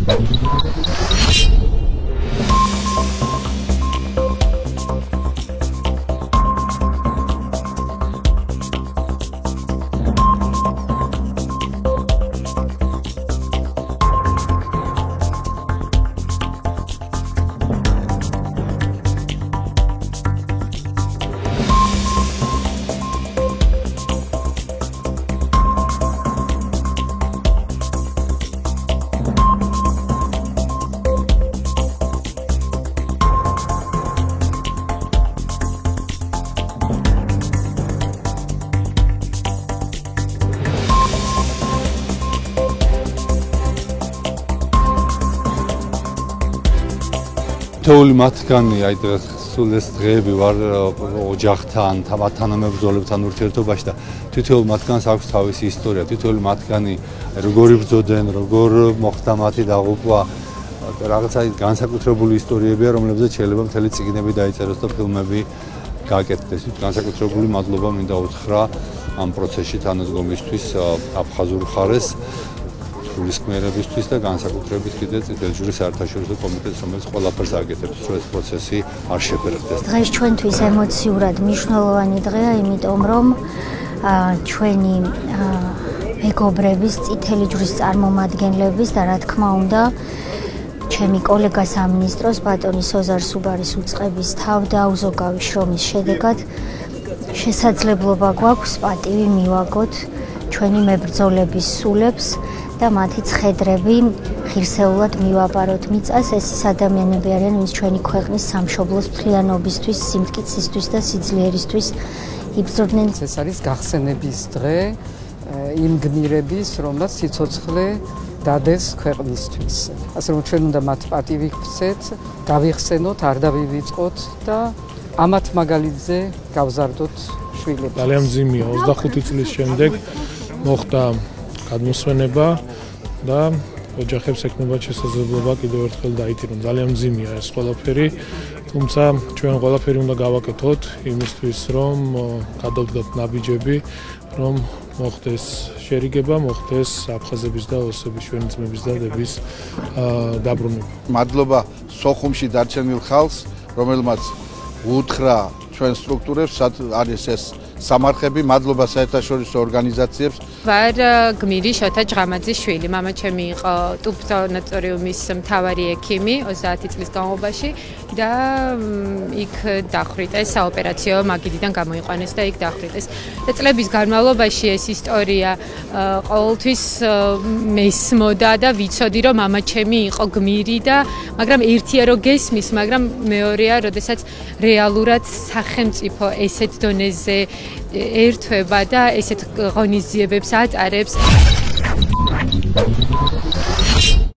თითოეული მათგანი აი სულ ეს დღეები ვარ ოჯახთან, თანამებრძოლებთან ურთიერთობაში და თითოეულ მათგანს აქვს თავისი ისტორია. თითოეული მათგანი როგორ იბრძოდნენ, როგორ მოხდა მათი დაღუპვა, რაღაცა განსაკუთრებული ისტორიებია, რომლებზეც შეიძლება მთელი წიგნები დაიწეროს და ფილმები გააკეთდეს. განსაკუთრებული მადლობა მინდა უთხრა ამ პროცესში თანადგომისთვის აფხაზურ მხარეს. Ულისკმერებისთვის და განსაკუთრებით კიდე წითელი ჯვრის საერთაშორისო კომიტეტს, რომელიც ყველაფერს აკეთებს, რომ ეს პროცესი არ შეფერხდეს. დღეს ჩვენთვის ემოციურად მნიშვნელოვანი დღეა, იმიტომ რომ ჩვენი მეგობრების, წითელი ჯვრის წარმომადგენლების და რა თქმა უნდა, ჩემი კოლეგა სამინისტროს ბატონი სოზარ სუბარის უწყების თავდაუზოგავი შრომის შედეგად შესაძლებლობა გვაქვს პატივი მივაგოთ ჩვენი მებრძოლების სულებს და მათი ცხედრები ღირსეულად მივაპაროთ მიწას. ეს ის ადამიანები არიან, ვინც ჩვენი ქვეყნის სამშობლოს მთლიანობისთვის, სიმტკიცისთვის და სიძლიერისთვის იბრძოდნენ. ეს არის გახსენების დღე იმ გმირების, რომელსაც სიცოცხლე დადეს ქვეყნისთვის. ასე რომ ჩვენ უნდა მათ პატივი ვქცეთ, გავიხსენოთ, არ დავივიწყოთ და ამათ მაგალითზე გავზარდოთ შვილებს. ძალიან მძიმეა 25 წლის შემდეგ მოხდა გადმოსვენება და ოჯახებს ექნება შესაძლებლობა კიდევ ერთხელ დაითირონ. ძალიან მძიმეა ეს ყველაფერი, თუმცა ჩვენ ყველაფერი უნდა გავაკეთოთ იმისთვის, რომ გადავდგათ ნაბიჯები, რომ მოხდეს შერიგება, მოხდეს აფხაზების და ოსების ჩვენი ძმების და დების დაბრუნება. მადლობა სოხუმში დარჩენილ ხალხს, რომელმაც უთხრა ჩვენ სტრუქტურებს, არის ეს სამარხები, მადლობა საერთაშორისო ორგანიზაციებს. ვარ გმირი შოთა ჯღამაძის შვილი. მამა ჩემი იყო ტუბსანატორიუმის მთავარი ექიმი 30 წლის განმავლობაში და იქ დახვრიტეს საოპერაციო მაგიდიდან გამოიყვანეს და იქ დახვრიტეს. და წლების განმავლობაში ეს ისტორია ყოველთვის მესმოდა და ვიცოდი რომ მამა ჩემი იყო გმირი და მაგრამ ერთია რომ გესმის, მაგრამ მეორეა, როდესაც რეალურად სახელმწიფო ესეთ დონეზე ერთვება და ესეთ ღონისძიებებს ატარებს.